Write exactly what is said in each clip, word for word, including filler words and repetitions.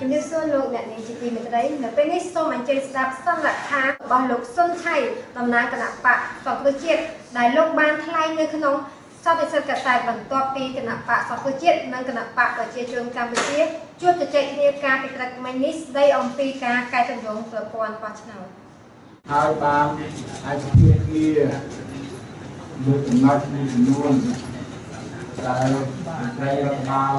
ជំរាបសួរលោកអ្នកនាងជាទីមេត្រីនៅពេលនេះសូមអញ្ជើញស្ដាប់សន្និដ្ឋានរបស់លោកសុនឆៃតំណាងគណៈបកសង្គ្រោះជាតិដែលលោកបានថ្លែងនៅក្នុងសន្និសីទកសែតបន្ទាប់ពីគណៈបកសង្គ្រោះជាតិនិងគណៈបកប្រជាជនកម្ពុជាជួបជជែកគ្នាការពិព្រឹកមិញនេះស្ដីអំពីការកែតម្រង់ប្រព័ន្ធបោះឆ្នោតហើយបានអាចជាគ្នាលើចំណុចមួយចំនួនដែលប្រែរដ្ឋបាល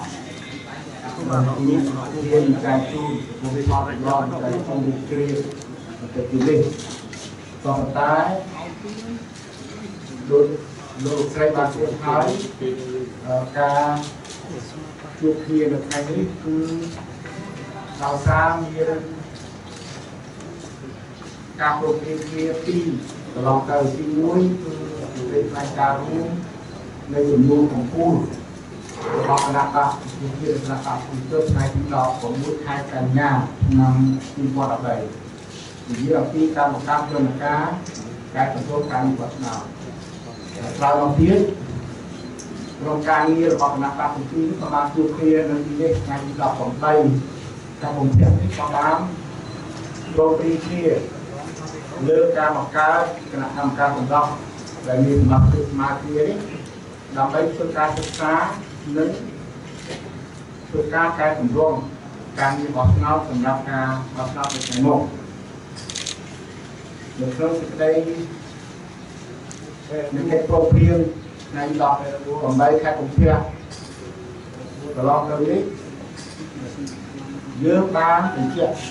មានរៀនការទូតវិបត្តិរងតែក្នុងវិទ្យាទៅទីនេះក៏តែដូចលោកស្រីបានพูดហើយការជួបគ្នានៅថ្ងៃនេះគឺដោយសារមានការប្រកួតគ្នាពីរកន្លងទៅទីមួយគឺเป็นផ្នែកការរួមនៃចំនួនកម្ពុជារបស់គណៈបកវិទ្យាគណៈបកពិទថ្ងៃទីដប់ប្រាំមួយខែកញ្ញាឆ្នាំពីរពាន់ដប់បីនិយាយអំពីការបង្កើតយន្តការការkontrolការវិវត្តឆ្នោតក្រោយមកទៀតក្រុមការងាររបស់គណៈបកវិទ្យាក៏បានជួបគ្នានៅទីនេះថ្ងៃទីដប់ប្រាំបីខែកុម្ភៈនេះក៏បានព្រមព្រៀងគ្នាលើការបង្កើតគណៈកម្មការបណ្ដោះដែលមានសមាជិកសមាជិកនេះដើម្បីធ្វើការសិក្សានិងធ្វើការកែតម្រង់ការងារបោះឆ្នោតសម្រាប់ការបោះឆ្នោតនៅថ្ងៃមុខនៅក្នុងសេចក្តីនៃកិច្ចព្រមព្រៀងថ្ងៃដប់ប្រាំបីខែកុម្ភៈកន្លងទៅនេះយើងបានបញ្ជាក់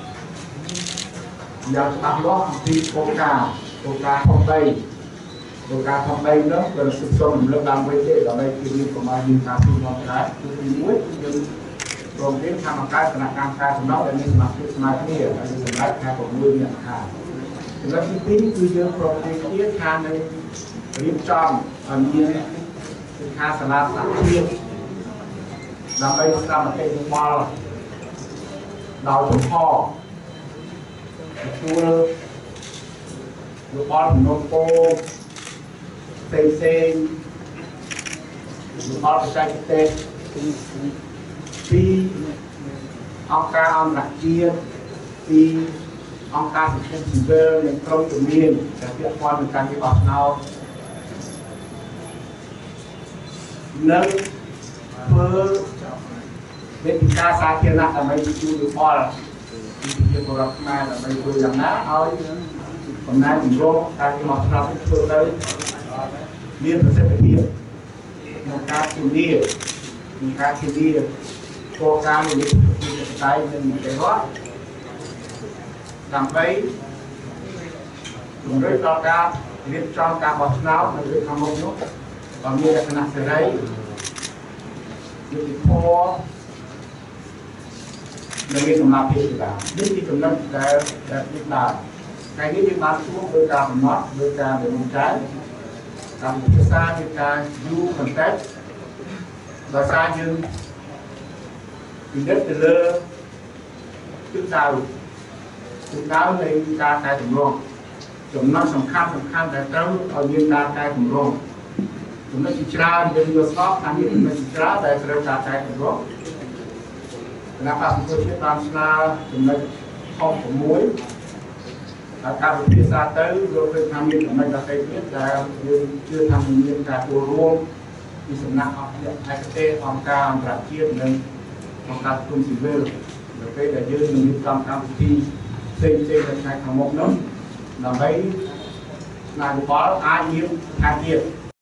យ៉ាងច្បាស់លាស់អំពីគោលការណ៍គោលការណ៍ធំបីគោលការណ៍ធំបីនោះគឺសិក្សារំលឹកឡើងវិញទេដើម្បីជាមានកុមារមានការទូនាំដែរគឺទីមួយគឺយើងព្រមព្រៀងថាបង្កើតគណៈកម្មការសំណុំដែលមានសមាជិកស្មើគ្នាហើយសម្រាប់ខែប្រាំមួយមានខាងចំណុចទីពីរគឺយើងព្រមព្រៀងគ្នាថានឹងរៀបចំឲ្យមានសិក្ខាសាលាសហភាពដើម្បីស្ដាប់មតិយោបល់ដោយចំហទទួលយោបល់សំណុំពរផ្សេងផ្សេងយោបល់បច្ចេកទេសពីអង្គការអន្តរជាតិពីអង្គការសង្គមស៊ីវិលនិងក្រុមជំនាញដែលពាក់ព័ន្ធនឹងការបោះឆ្នោតនិងធ្វើវេទិកាសាធារណៈដើម្បីជួយយោបល់ជាបរិបទខ្មែរដើម្បីធ្វើយ៉ាងណាឲ្យកំណែតម្រង់ការបោះឆ្នោតធ្វើទៅមានប្រសិទ្ធភាពក្នុងការជំនាញក្នុងការជំនាញគោលការណ៍នៃវិស័យនិងមតិរដ្ឋដើម្បីជំរុញដល់ការរៀបចំការបោះឆ្នោតនៅខាងមុខនោះក៏មានលក្ខណៈសេរីយុត្តិធម៌និងមានសម្រាប់ភាពជាដើមនេះជាចំណុចដែលដែលពីដើមថ្ងៃនេះយើងបានជួបដោយការកំណត់ដោយការដែលមានចែកតាមភាសានៃការយូរកន្តែកដោយសារយើងពិនិត្យទៅលើទិសដៅទិសដៅនៃការកែតម្រង់ចំណុចសំខាន់សំខាន់ដែលត្រូវឲ្យមានការកែតម្រង់ចំណុចជាច្រើនយើងយល់ស្របថាមានចំណុចជាច្រើនដែលត្រូវការកែតម្រង់គណៈបកប្រជាជាតិបានស្នើចំណុចខុស៦ហើយការពិភាក្សាទៅលោកឃើញថាមានចំណុចដទៃទៀតដែលយើងជឿថាមានការចូលរួមពីសំណាក់អង្គការឯកទេសអង្គការអន្តរជាតិនិងអង្គការសង្គមស៊ីវិលនៅពេលដែលយើងនឹងរៀបចំកម្មវិធីផ្សេងៗនៅថ្ងៃខាងមុខនោះដើម្បីស្នើយោបល់អាចមានខាងទៀត